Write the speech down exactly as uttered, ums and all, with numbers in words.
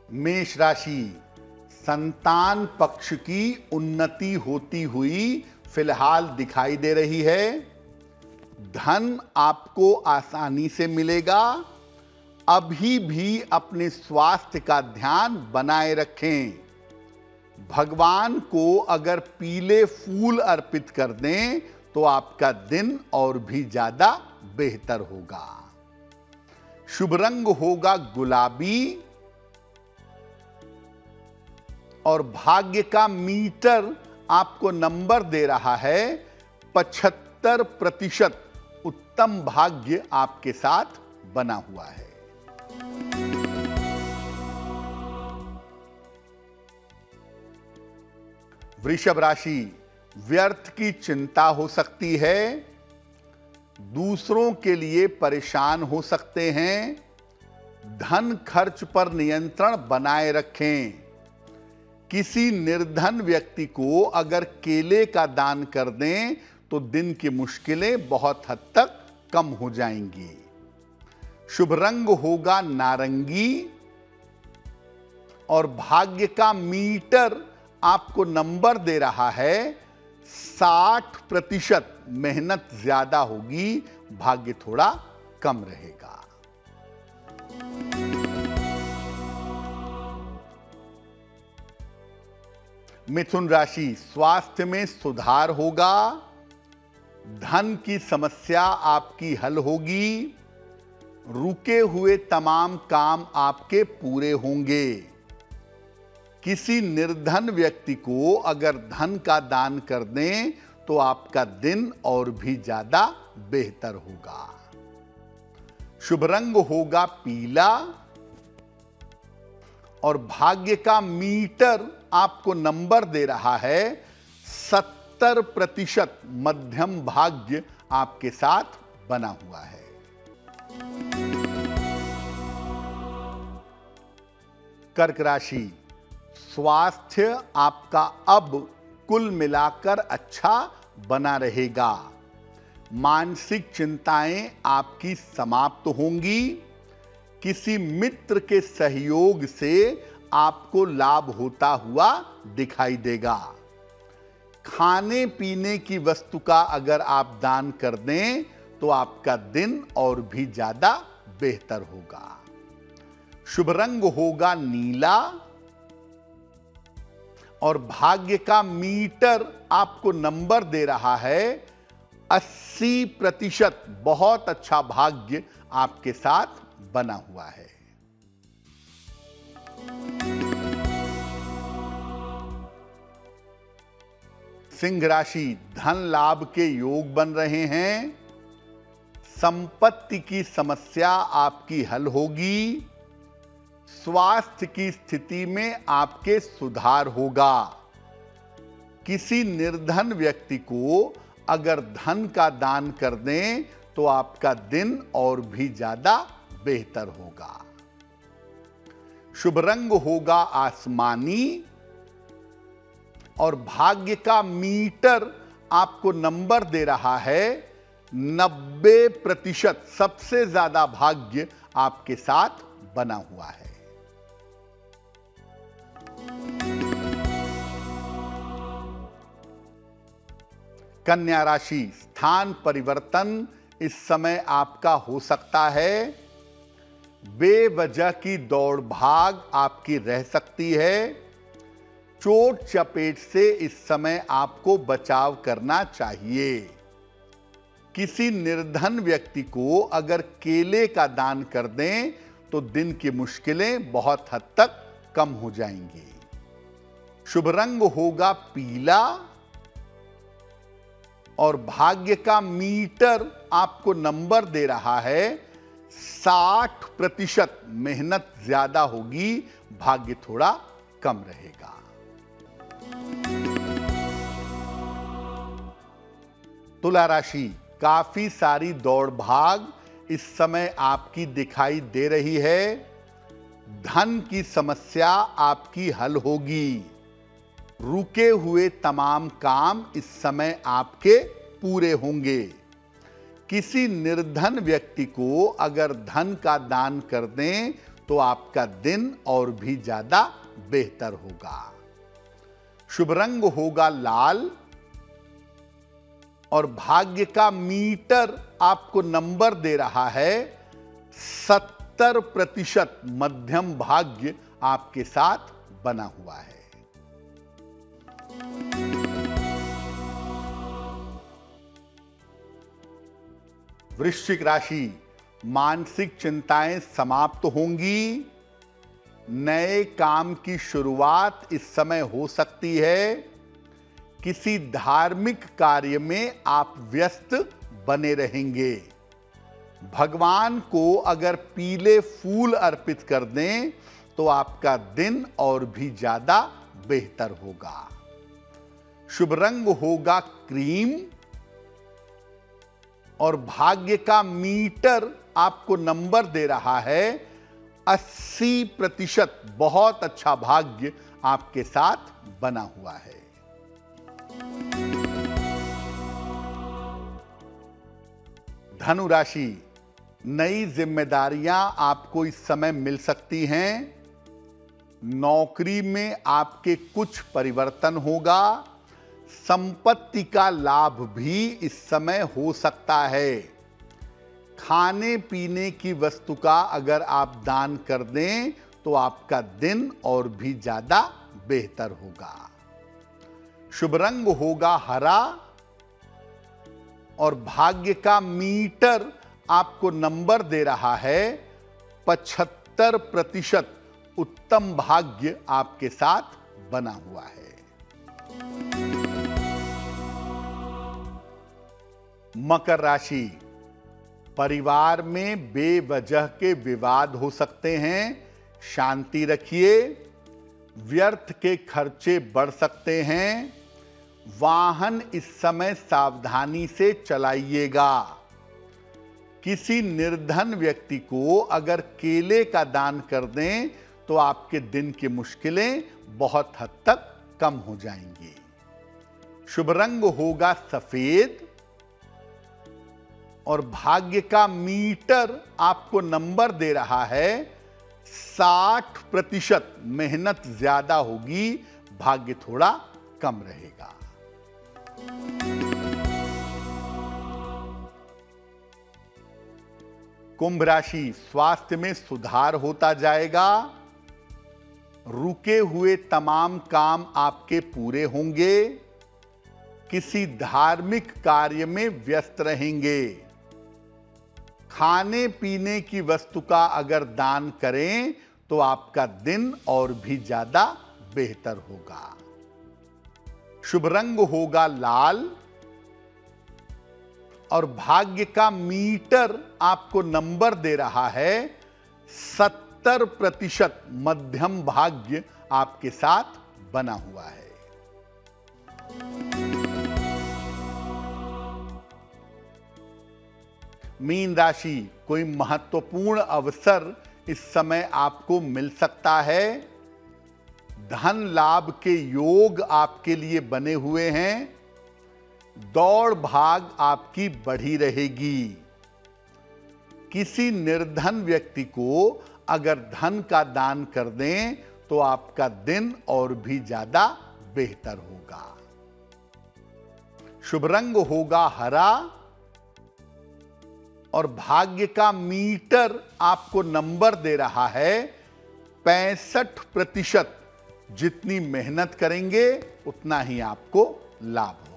मेष राशि, संतान पक्ष की उन्नति होती हुई फिलहाल दिखाई दे रही है। धन आपको आसानी से मिलेगा। अभी भी अपने स्वास्थ्य का ध्यान बनाए रखें। भगवान को अगर पीले फूल अर्पित कर दें तो आपका दिन और भी ज्यादा बेहतर होगा। शुभ रंग होगा गुलाबी और भाग्य का मीटर आपको नंबर दे रहा है पचहत्तर प्रतिशत। उत्तम भाग्य आपके साथ बना हुआ है। वृषभ राशि, व्यर्थ की चिंता हो सकती है। दूसरों के लिए परेशान हो सकते हैं। धन खर्च पर नियंत्रण बनाए रखें। किसी निर्धन व्यक्ति को अगर केले का दान कर दें तो दिन की मुश्किलें बहुत हद तक कम हो जाएंगी। शुभ रंग होगा नारंगी और भाग्य का मीटर आपको नंबर दे रहा है साठ प्रतिशत। मेहनत ज्यादा होगी, भाग्य थोड़ा कम रहेगा। मिथुन राशि, स्वास्थ्य में सुधार होगा। धन की समस्या आपकी हल होगी। रुके हुए तमाम काम आपके पूरे होंगे। किसी निर्धन व्यक्ति को अगर धन का दान कर दें तो आपका दिन और भी ज्यादा बेहतर होगा। शुभ रंग होगा पीला और भाग्य का मीटर आपको नंबर दे रहा है सत्तर प्रतिशत। मध्यम भाग्य आपके साथ बना हुआ है। कर्क राशि, स्वास्थ्य आपका अब कुल मिलाकर अच्छा बना रहेगा। मानसिक चिंताएं आपकी समाप्त होंगी। किसी मित्र के सहयोग से आपको लाभ होता हुआ दिखाई देगा। खाने पीने की वस्तु का अगर आप दान कर दें तो आपका दिन और भी ज्यादा बेहतर होगा। शुभ रंग होगा नीला और भाग्य का मीटर आपको नंबर दे रहा है अस्सी प्रतिशत। बहुत अच्छा भाग्य आपके साथ बना हुआ है। सिंह राशि, धन लाभ के योग बन रहे हैं। संपत्ति की समस्या आपकी हल होगी। स्वास्थ्य की स्थिति में आपके सुधार होगा। किसी निर्धन व्यक्ति को अगर धन का दान कर दें तो आपका दिन और भी ज्यादा बेहतर होगा। शुभ रंग होगा आसमानी और भाग्य का मीटर आपको नंबर दे रहा है नब्बे प्रतिशत। सबसे ज्यादा भाग्य आपके साथ बना हुआ है। कन्या राशि, स्थान परिवर्तन इस समय आपका हो सकता है। बेवजह की दौड़ भाग आपकी रह सकती है। चोट चपेट से इस समय आपको बचाव करना चाहिए। किसी निर्धन व्यक्ति को अगर केले का दान कर दें तो दिन की मुश्किलें बहुत हद तक कम हो जाएंगी। शुभ रंग होगा पीला और भाग्य का मीटर आपको नंबर दे रहा है साठ प्रतिशत। मेहनत ज्यादा होगी, भाग्य थोड़ा कम रहेगा। तुला राशि, काफी सारी दौड़ भाग इस समय आपकी दिखाई दे रही है। धन की समस्या आपकी हल होगी। रुके हुए तमाम काम इस समय आपके पूरे होंगे। किसी निर्धन व्यक्ति को अगर धन का दान कर दें तो आपका दिन और भी ज्यादा बेहतर होगा। शुभ रंग होगा लाल और भाग्य का मीटर आपको नंबर दे रहा है सत्तर प्रतिशत। मध्यम भाग्य आपके साथ बना हुआ है। वृश्चिक राशि, मानसिक चिंताएं समाप्त होंगी। नए काम की शुरुआत इस समय हो सकती है। किसी धार्मिक कार्य में आप व्यस्त बने रहेंगे। भगवान को अगर पीले फूल अर्पित कर दें तो आपका दिन और भी ज्यादा बेहतर होगा। शुभ रंग होगा क्रीम और भाग्य का मीटर आपको नंबर दे रहा है अस्सी प्रतिशत। बहुत अच्छा भाग्य आपके साथ बना हुआ है। धनु राशि, नई जिम्मेदारियां आपको इस समय मिल सकती हैं। नौकरी में आपके कुछ परिवर्तन होगा। संपत्ति का लाभ भी इस समय हो सकता है। खाने पीने की वस्तु का अगर आप दान कर दें तो आपका दिन और भी ज्यादा बेहतर होगा। शुभ रंग होगा हरा और भाग्य का मीटर आपको नंबर दे रहा है पचहत्तर प्रतिशत। उत्तम भाग्य आपके साथ बना हुआ है। मकर राशि, परिवार में बेवजह के विवाद हो सकते हैं। शांति रखिए। व्यर्थ के खर्चे बढ़ सकते हैं। वाहन इस समय सावधानी से चलाइएगा। किसी निर्धन व्यक्ति को अगर केले का दान कर दें तो आपके दिन की मुश्किलें बहुत हद तक कम हो जाएंगी। शुभ रंग होगा सफेद और भाग्य का मीटर आपको नंबर दे रहा है साठ प्रतिशत। मेहनत ज्यादा होगी, भाग्य थोड़ा कम रहेगा। कुंभ राशि, स्वास्थ्य में सुधार होता जाएगा। रुके हुए तमाम काम आपके पूरे होंगे। किसी धार्मिक कार्य में व्यस्त रहेंगे। खाने पीने की वस्तु का अगर दान करें तो आपका दिन और भी ज्यादा बेहतर होगा। शुभ रंग होगा लाल और भाग्य का मीटर आपको नंबर दे रहा है सत्तर प्रतिशत। मध्यम भाग्य आपके साथ बना हुआ है। मीन राशि, कोई महत्वपूर्ण अवसर इस समय आपको मिल सकता है। धन लाभ के योग आपके लिए बने हुए हैं। दौड़ भाग आपकी बढ़ी रहेगी। किसी निर्धन व्यक्ति को अगर धन का दान कर दें तो आपका दिन और भी ज्यादा बेहतर होगा। शुभ रंग होगा हरा और भाग्य का मीटर आपको नंबर दे रहा है पैंसठ प्रतिशत। जितनी मेहनत करेंगे उतना ही आपको लाभ होगा।